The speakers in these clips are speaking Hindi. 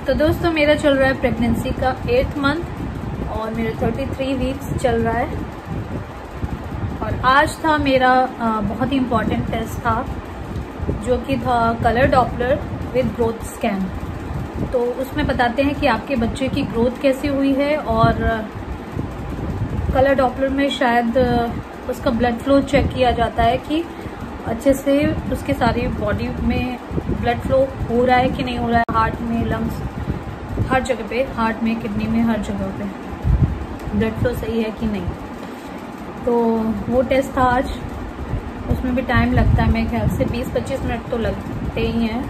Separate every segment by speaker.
Speaker 1: तो दोस्तों मेरा चल रहा है प्रेगनेंसी का 8th मंथ और मेरे 33 वीक्स चल रहा है। और आज था मेरा बहुत ही इम्पॉर्टेंट टेस्ट था जो कि था colour Doppler with growth scan. तो उसमें बताते हैं कि आपके बच्चे की ग्रोथ कैसी हुई है और कलर डॉपलर में शायद उसका ब्लड फ्लो चेक किया जाता है कि अच्छे से उसके सारी बॉडी में ब्लड फ्लो हो रहा है कि नहीं हो रहा है, हार्ट में, लंग्स, हर जगह पे, हार्ट में, किडनी में, हर जगह पे ब्लड फ्लो सही है कि नहीं। तो वो टेस्ट था आज। उसमें भी टाइम लगता है, मेरे ख्याल से 20-25 मिनट तो लगते ही हैं।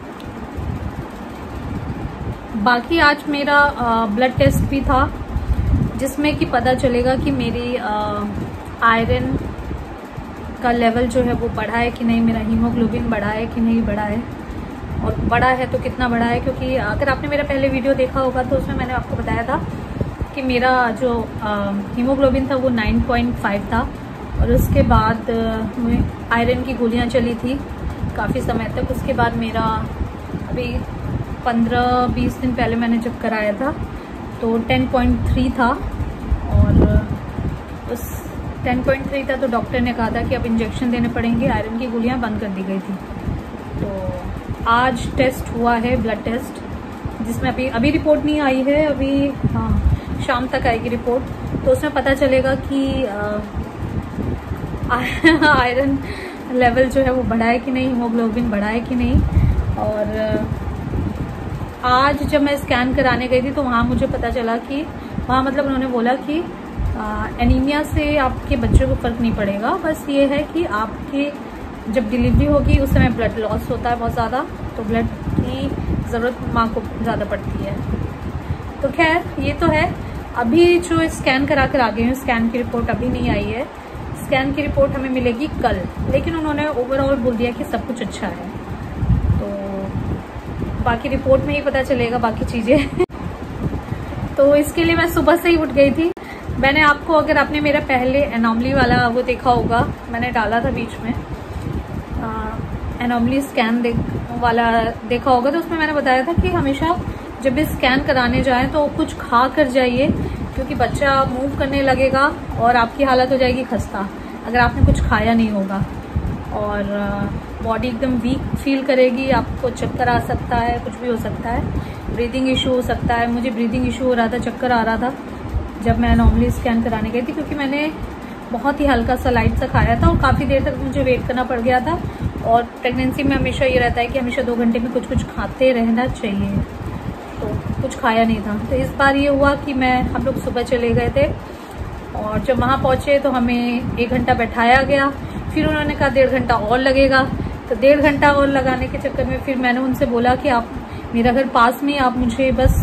Speaker 1: बाकी आज मेरा ब्लड टेस्ट भी था जिसमें कि पता चलेगा कि मेरी आयरन का लेवल जो है वो बढ़ा है कि नहीं, मेरा हीमोग्लोबिन बढ़ा है कि नहीं बढ़ा है, और बढ़ा है तो कितना बढ़ा है। क्योंकि अगर आपने मेरा पहले वीडियो देखा होगा तो उसमें मैंने आपको बताया था कि मेरा जो हीमोग्लोबिन था वो 9.5 था और उसके बाद आयरन की गोलियां चली थी काफ़ी समय तक। उसके बाद मेरा अभी 15-20 दिन पहले मैंने जब कराया था तो 10.3 था और उस 10.3 था तो डॉक्टर ने कहा था कि अब इंजेक्शन देने पड़ेंगे, आयरन की गोलियां बंद कर दी गई थी। तो आज टेस्ट हुआ है, ब्लड टेस्ट, जिसमें अभी रिपोर्ट नहीं आई है, अभी हाँ शाम तक आएगी रिपोर्ट। तो उसमें पता चलेगा कि आयरन लेवल जो है वो बढ़ा है कि नहीं, हीमोग्लोबिन बढ़ा है कि नहीं। और आज जब मैं स्कैन कराने गई थी तो वहाँ मुझे पता चला कि वहाँ मतलब उन्होंने बोला कि एनीमिया से आपके बच्चों को फ़र्क नहीं पड़ेगा, बस ये है कि आपके जब डिलीवरी होगी उस समय ब्लड लॉस होता है बहुत ज़्यादा, तो ब्लड की ज़रूरत माँ को ज़्यादा पड़ती है। तो खैर ये तो है। अभी जो स्कैन करा कर आ गई हूँ, स्कैन की रिपोर्ट अभी नहीं आई है, स्कैन की रिपोर्ट हमें मिलेगी कल, लेकिन उन्होंने ओवरऑल बोल दिया कि सब कुछ अच्छा है। तो बाकी रिपोर्ट में ही पता चलेगा बाकी चीज़ें। तो इसके लिए मैं सुबह से ही उठ गई थी। मैंने आपको, अगर आपने मेरा पहले एनॉमली वाला वो देखा होगा, मैंने डाला था बीच में एनॉमली स्कैन वाला देखा होगा, तो उसमें मैंने बताया था कि हमेशा जब भी स्कैन कराने जाएं तो कुछ खा कर जाइए, क्योंकि बच्चा मूव करने लगेगा और आपकी हालत हो जाएगी खस्ता अगर आपने कुछ खाया नहीं होगा। और बॉडी एकदम वीक फील करेगी, आपको चक्कर आ सकता है, कुछ भी हो सकता है, ब्रीदिंग इशू हो सकता है। मुझे ब्रीदिंग इशू हो रहा था, चक्कर आ रहा था जब मैं नॉर्मली स्कैन कराने गई थी, क्योंकि मैंने बहुत ही हल्का सा लाइट सा खाया था और काफ़ी देर तक मुझे वेट करना पड़ गया था। और प्रेगनेंसी में हमेशा ये रहता है कि हमेशा 2 घंटे में कुछ कुछ खाते रहना चाहिए, तो कुछ खाया नहीं था। तो इस बार ये हुआ कि हम लोग सुबह चले गए थे और जब वहाँ पहुँचे तो हमें 1 घंटा बैठाया गया, फिर उन्होंने कहा 1.5 घंटा और लगेगा। तो 1.5 घंटा और लगाने के चक्कर में फिर मैंने उनसे बोला कि आप, मेरा घर पास में, आप मुझे बस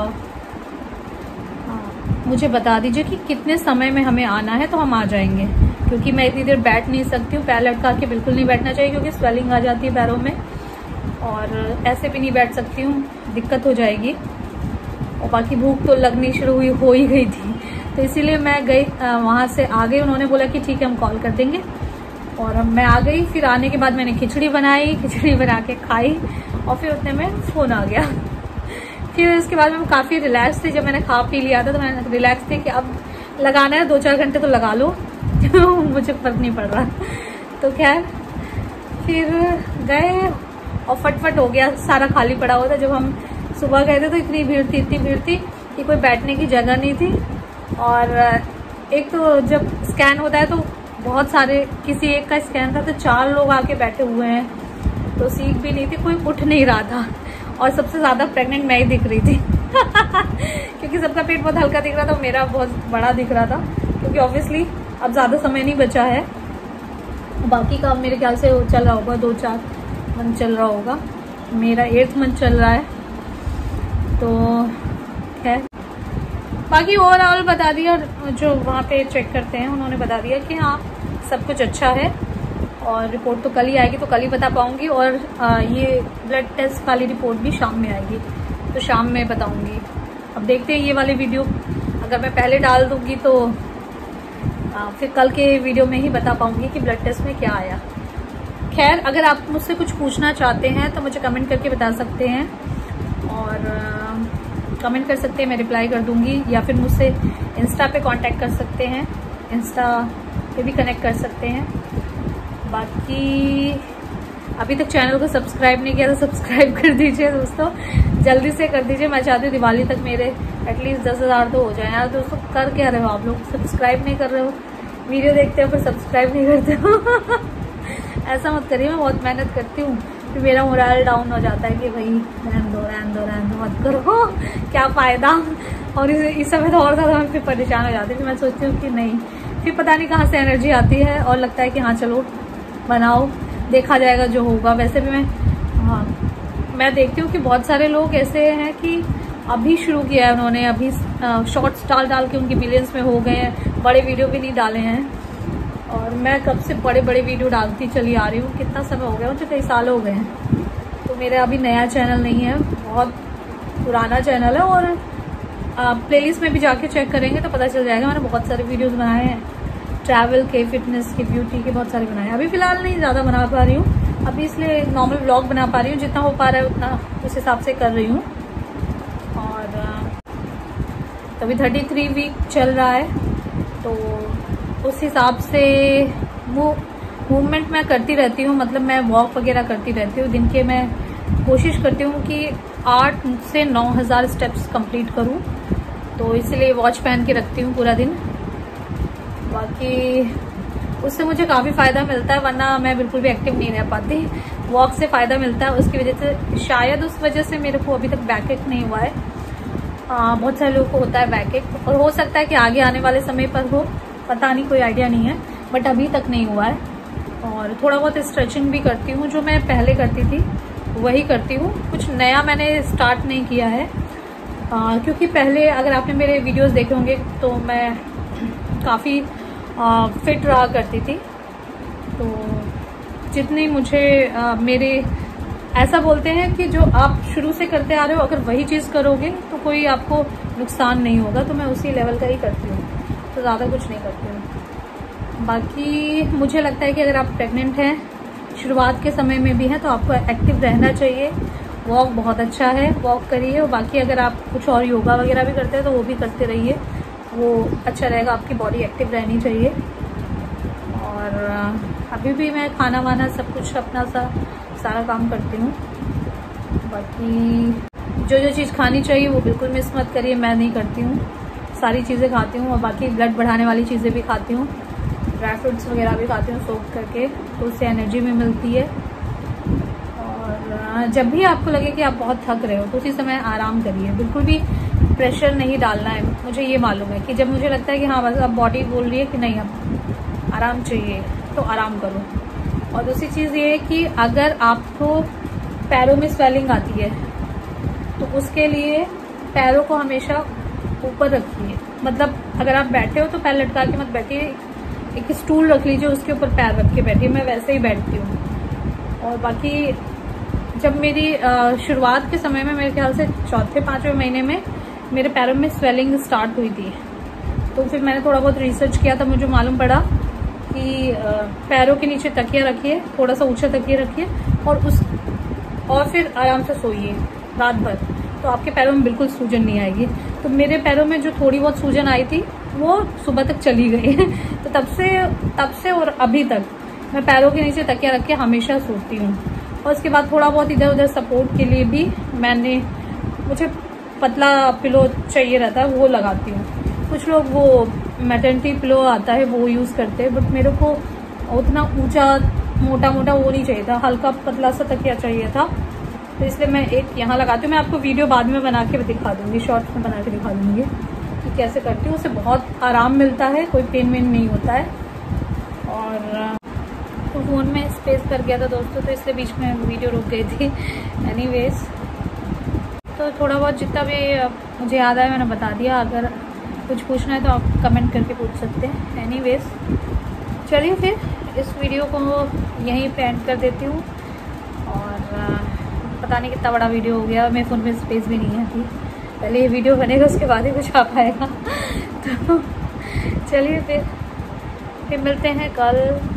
Speaker 1: मुझे बता दीजिए कि कितने समय में हमें आना है तो हम आ जाएंगे, क्योंकि मैं इतनी देर बैठ नहीं सकती हूँ। पैर लटका के बिल्कुल नहीं बैठना चाहिए क्योंकि स्वेलिंग आ जाती है पैरों में, और ऐसे भी नहीं बैठ सकती हूँ, दिक्कत हो जाएगी। और बाकी भूख तो लगनी शुरू हो ही गई थी, तो इसीलिए मैं गई, वहाँ से आ गई। उन्होंने बोला कि ठीक है हम कॉल कर देंगे, और मैं आ गई। फिर आने के बाद मैंने खिचड़ी बनाई, खिचड़ी बना के खाई और फिर उतने में फ़ोन आ गया। फिर उसके बाद मैं काफ़ी रिलैक्स थी। जब मैंने खा पी लिया था तो मैं रिलैक्स थी कि अब लगाना है, 2-4 घंटे तो लगा लो, मुझे फ़र्क नहीं पड़ रहा। तो खैर फिर गए और फटफट हो गया, सारा खाली पड़ा हुआ था। जब हम सुबह गए थे तो इतनी भीड़ थी कि कोई बैठने की जगह नहीं थी। और एक तो जब स्कैन होता है तो बहुत सारे, किसी एक का स्कैन था तो 4 लोग आके बैठे हुए हैं, तो सीट भी नहीं थी, कोई उठ नहीं रहा था। और सबसे ज़्यादा प्रेग्नेंट मैं ही दिख रही थी क्योंकि सबका पेट बहुत हल्का दिख रहा था, मेरा बहुत बड़ा दिख रहा था, क्योंकि ऑब्वियसली अब ज़्यादा समय नहीं बचा है। बाकी का मेरे ख्याल से चल रहा होगा, 2-4 मंथ चल रहा होगा, मेरा 8th मंथ चल रहा है। तो खैर बाकी ओवरऑल बता दिया, जो वहाँ पे चेक करते हैं उन्होंने बता दिया कि हाँ सब कुछ अच्छा है, और रिपोर्ट तो कल ही आएगी, तो कल ही बता पाऊंगी। और ये ब्लड टेस्ट वाली रिपोर्ट भी शाम में आएगी, तो शाम में बताऊंगी। अब देखते हैं, ये वाली वीडियो अगर मैं पहले डाल दूंगी तो फिर कल के वीडियो में ही बता पाऊंगी कि ब्लड टेस्ट में क्या आया। खैर अगर आप मुझसे कुछ पूछना चाहते हैं तो मुझे कमेंट करके बता सकते हैं। और कमेंट कर सकते हैं, मैं रिप्लाई कर दूंगी, या फिर मुझसे इंस्टा पे कांटेक्ट कर सकते हैं, इंस्टा पे भी कनेक्ट कर सकते हैं। बाकी अभी तक चैनल को सब्सक्राइब नहीं किया तो सब्सक्राइब कर दीजिए दोस्तों, जल्दी से कर दीजिए। मैं चाहती हूँ दिवाली तक मेरे एटलीस्ट 10,000 तो हो जाए। यार दोस्तों कर क्या रहे हो आप लोग, सब्सक्राइब नहीं कर रहे हो, वीडियो देखते हो फिर सब्सक्राइब नहीं करते हो ऐसा मत करिए, मैं बहुत मेहनत करती हूँ, फिर मेरा मोरल डाउन हो जाता है कि भाई रहने दो मत करो क्या फ़ायदा। और इस समय तो और ज़्यादा मैं फिर परेशान हो जाती हूँ, मैं सोचती हूँ कि नहीं, फिर पता नहीं कहाँ से एनर्जी आती है और लगता है कि हाँ चलो बनाओ, देखा जाएगा जो होगा। वैसे भी मैं देखती हूँ कि बहुत सारे लोग ऐसे हैं कि अभी शुरू किया है उन्होंने, अभी शॉर्ट्स डाल के उनके मिलियंस में हो गए हैं, बड़े वीडियो भी नहीं डाले हैं। और मैं कब से बड़े बड़े वीडियो डालती चली आ रही हूँ, कितना समय हो गया मुझे, कई साल हो गए हैं। तो मेरा अभी नया चैनल नहीं है, बहुत पुराना चैनल है। और प्लेलिस्ट में भी जाके चेक करेंगे तो पता चल जाएगा, मैंने बहुत सारे वीडियोस बनाए हैं, ट्रैवल के, फिटनेस के, ब्यूटी के, बहुत सारे बनाए हैं। अभी फिलहाल नहीं ज़्यादा बना पा रही हूँ, अभी इसलिए नॉर्मल व्लॉग बना पा रही हूँ, जितना हो पा रहा है उतना उस हिसाब से कर रही हूँ। और तो अभी 33 वीक चल रहा है, तो उस हिसाब से मूवमेंट मैं करती रहती हूँ, मतलब मैं वॉक वगैरह करती रहती हूँ। दिन के मैं कोशिश करती हूँ कि 8 से 9,000 स्टेप्स कंप्लीट करूँ, तो इसलिए वॉच पहन के रखती हूँ पूरा दिन। बाकी उससे मुझे काफ़ी फ़ायदा मिलता है, वरना मैं बिल्कुल भी एक्टिव नहीं रह पाती। वॉक से फ़ायदा मिलता है, उसकी वजह से, शायद उस वजह से मेरे को अभी तक बैक एक नहीं हुआ है। बहुत सारे लोगों को होता है बैक एक, और हो सकता है कि आगे आने वाले समय पर हो, पता नहीं, कोई आइडिया नहीं है, बट अभी तक नहीं हुआ है। और थोड़ा बहुत स्ट्रेचिंग भी करती हूँ, जो मैं पहले करती थी वही करती हूँ, कुछ नया मैंने स्टार्ट नहीं किया है। क्योंकि पहले अगर आपने मेरे वीडियोस देखे होंगे तो मैं काफ़ी फिट रहा करती थी, तो जितनी मुझे मेरे ऐसा बोलते हैं कि जो आप शुरू से करते आ रहे हो, अगर वही चीज़ करोगे तो कोई आपको नुकसान नहीं होगा, तो मैं उसी लेवल का ही करती हूँ, तो ज़्यादा कुछ नहीं करती हूँ। बाकी मुझे लगता है कि अगर आप प्रेग्नेंट हैं, शुरुआत के समय में भी हैं, तो आपको एक्टिव रहना चाहिए। वॉक बहुत अच्छा है, वॉक करिए। और बाकी अगर आप कुछ और योगा वगैरह भी करते हैं तो वो भी करते रहिए, वो अच्छा रहेगा, आपकी बॉडी एक्टिव रहनी चाहिए। और अभी भी मैं खाना वाना सब कुछ अपना सारा काम करती हूँ। बाकी जो चीज़ खानी चाहिए वो बिल्कुल मिस मत करिए, मैं नहीं करती हूँ, सारी चीज़ें खाती हूँ। और बाकी ब्लड बढ़ाने वाली चीज़ें भी खाती हूँ, ड्राई फ्रूट्स वगैरह भी खाती हूँ सोक करके, तो उससे एनर्जी भी मिलती है। और जब भी आपको लगे कि आप बहुत थक रहे हो तो उसी समय आराम करिए, बिल्कुल भी प्रेशर नहीं डालना है। मुझे ये मालूम है कि जब मुझे लगता है कि हाँ बस अब बॉडी बोल रही है कि नहीं अब आराम चाहिए, तो आराम करो। और दूसरी चीज़ ये है कि अगर आपको पैरों में स्वेलिंग आती है तो उसके लिए पैरों को हमेशा ऊपर रखिए, मतलब अगर आप बैठे हो तो पैर लटका के मत बैठिए, एक स्टूल रख लीजिए, उसके ऊपर पैर रख के बैठिए, मैं वैसे ही बैठती हूँ। और बाकी जब मेरी शुरुआत के समय में, मेरे ख्याल से 4-5वें महीने में मेरे पैरों में स्वेलिंग स्टार्ट हुई थी, तो फिर मैंने थोड़ा बहुत रिसर्च किया, तब मुझे मालूम पड़ा कि पैरों के नीचे तकिया रखिए, थोड़ा सा ऊंचा तकिया रखिए, और फिर आराम से सोइए रात भर, तो आपके पैरों में बिल्कुल सूजन नहीं आएगी। तो मेरे पैरों में जो थोड़ी बहुत सूजन आई थी वो सुबह तक चली गई तो तब से और अभी तक मैं पैरों के नीचे तकिया रख के हमेशा सोती हूँ। और उसके बाद थोड़ा बहुत इधर उधर सपोर्ट के लिए भी मुझे पतला पिलो चाहिए रहता है, वो लगाती हूँ। कुछ लोग वो मैटर्निटी पिलो आता है वो यूज़ करते हैं, बट मेरे को उतना ऊंचा मोटा वो नहीं चाहिए था, हल्का पतला सा तकिया चाहिए था, तो इसलिए मैं एक यहाँ लगाती हूँ। मैं आपको वीडियो बाद में बना के दिखा दूँगी, शॉर्ट्स में बना के दिखा दूँगी कि कैसे करती हूँ। उससे बहुत आराम मिलता है, कोई पेन वेन नहीं होता है। और तो फ़ोन में स्पेस कर गया था दोस्तों, तो इसलिए बीच में वीडियो रुक गई थी। एनीवेज, तो थोड़ा बहुत जितना भी मुझे याद आया मैंने बता दिया, अगर कुछ पूछना है तो आप कमेंट करके पूछ सकते हैं। एनीवेज, चलिए फिर इस वीडियो को यहीं पे एंड कर देती हूँ। और पता नहीं कितना बड़ा वीडियो हो गया, मेरे फ़ोन में स्पेस भी नहीं है थी, पहले ये वीडियो बनेगा उसके बाद ही कुछ आ पाएगा तो चलिए फिर मिलते हैं कल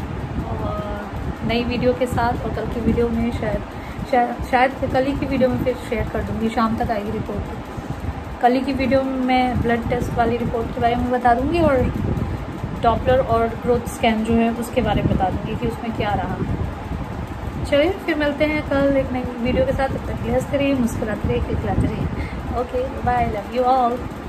Speaker 1: नई वीडियो के साथ। और कल की वीडियो में शायद कल ही की वीडियो में फिर शेयर कर दूँगी, शाम तक आएगी रिपोर्ट। कल ही की वीडियो में मैं ब्लड टेस्ट वाली रिपोर्ट के बारे में बता दूंगी और डॉपलर और ग्रोथ स्कैन जो है उसके बारे में बता दूंगी कि उसमें क्या रहा। चलिए फिर मिलते हैं कल एक नई वीडियो के साथ। तब तक हंसते रहिए, मुस्कुराते रहिए, खिलखिलाते रहिए। Okay bye, love you all.